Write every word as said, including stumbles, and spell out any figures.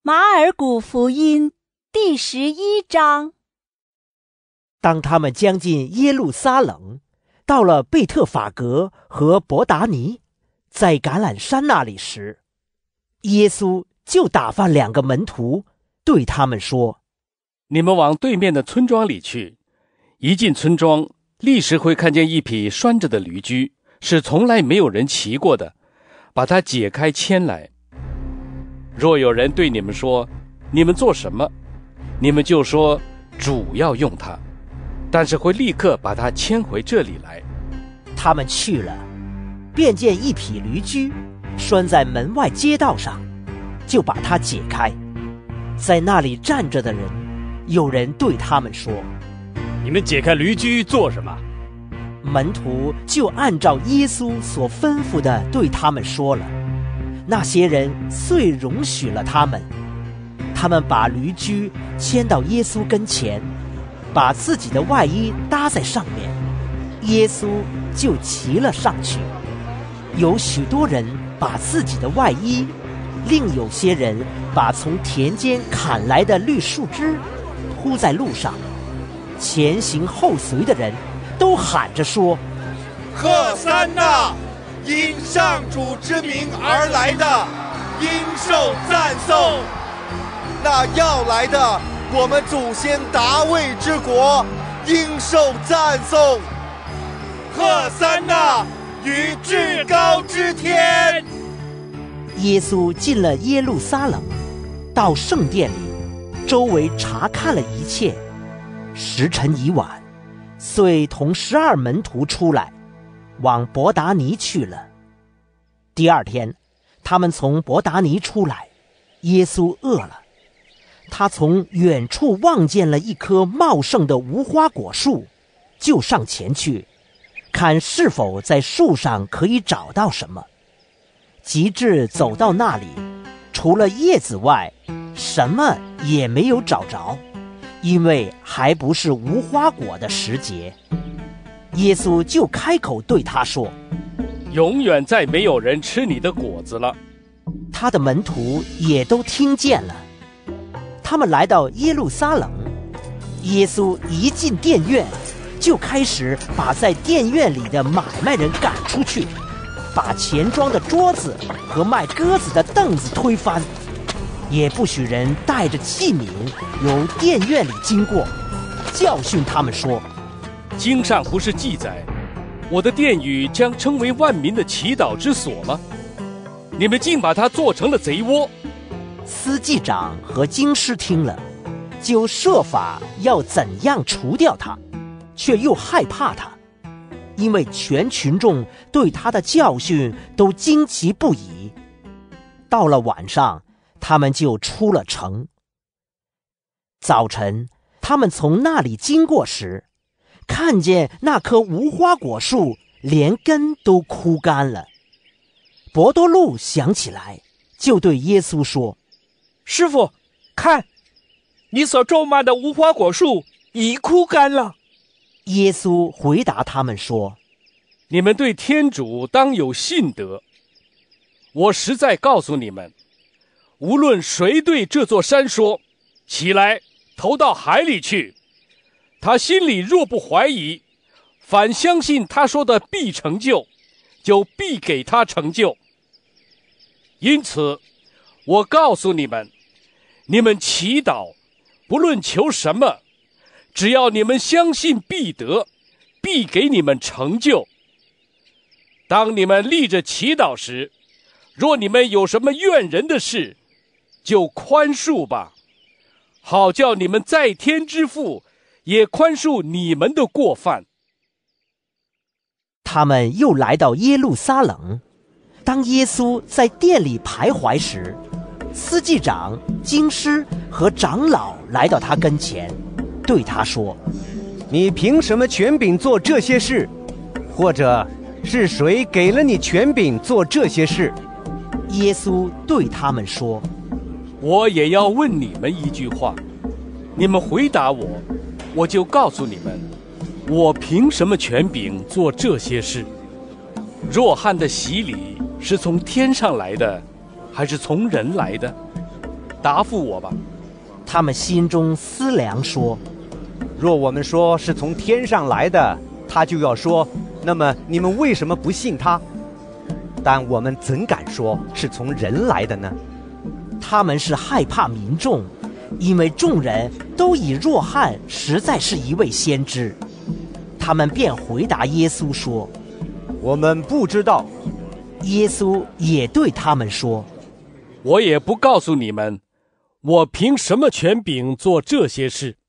马尔谷福音第十一章。 当他们将近耶路撒冷，到了贝特法格和伯达尼，在橄榄山那里时，耶稣就打发两个门徒，对他们说： 你们往对面的村庄里去，一进村庄，立时会看见一匹拴着的驴驹，是从来没有人骑过的，把它解开牵来。若有人对你们说，你们做什么，你们就说，主要用它，但是会立刻把它牵回这里来。 他们去了，便见一匹驴驹拴在门外街道上，就把它解开。在那里站着的人，有人对他们说： 你们解开驴驹做什么？ 门徒就按照耶稣所吩咐的对他们说了。那些人遂容许了他们。他们把驴驹牵到耶稣跟前，把自己的外衣搭在上面，耶稣就骑了上去。有许多人把自己的外衣，另有些人把从田间砍来的绿树枝铺在路上。前行后随的人都喊着说： 赫散那！因上主之名而来的，应受赞颂。那要来的，我们祖先达味之国，应受赞颂。赫散那！于至高之天。 耶稣进了耶路撒冷，到圣殿里，周围查看了一切。时辰已晚，遂同十二门徒出来，往伯达尼去了。第二天，他们从伯达尼出来，耶稣饿了。他从远处望见了一棵茂盛的无花果树，就上前去，看是否在树上可以找到什么。及至走到那里，除了叶子外，什么也没有找着，因为还不是无花果的时节。耶稣就开口对他说： 永远再没有人吃你的果子了。 他的门徒也都听见了。他们来到耶路撒冷，耶稣一进殿院，就开始把在殿院里的买卖人赶出去，把钱庄的桌子和卖鸽子的凳子推翻，也不许人带着器皿由殿院里经过，教训他们说： 经上不是记载，我的殿宇将成为万民的祈祷之所吗？你们竟把它做成了贼窝。 司祭长和经师听了，就设法要怎样除掉他，却又害怕他，因为全群众对他的教训都惊奇不已。到了晚上，他们就出了城。早晨，他们从那里经过时，看见那棵无花果树连根都枯干了。伯多禄想起来，就对耶稣说： 师傅，看，你所咒骂的无花果树已枯干了。 耶稣回答他们说： 你们对天主当有信德。我实在告诉你们，无论谁对这座山说，起来，投到海里去，他心里若不怀疑，反相信他说的必成就，就必给他成就。因此，我告诉你们，你们祈祷，不论求什么，只要你们相信必得，必给你们成就。当你们立着祈祷时，若你们有什么怨人的事，就宽恕吧，好叫你们在天之父也宽恕你们的过犯。 他们又来到耶路撒冷。当耶稣在殿里徘徊时，司祭长、经师和长老来到他跟前，对他说： 你凭什么权柄做这些事？或者是谁给了你权柄做这些事？ 耶稣对他们说： 我也要问你们一句话，你们回答我，我就告诉你们，我凭什么权柄做这些事？若翰的洗礼是从天上来的，还是从人来的？ 答复我吧。” 他们心中思量说：“ 若我们说是从天上来的，他就要说，那么你们为什么不信他？但我们怎敢说是从人来的呢？” 他们是害怕民众，因为众人都以若翰实在是一位先知。他们便回答耶稣说：“ 我们不知道。” 耶稣也对他们说：“ 我也不告诉你们，我凭什么权柄做这些事？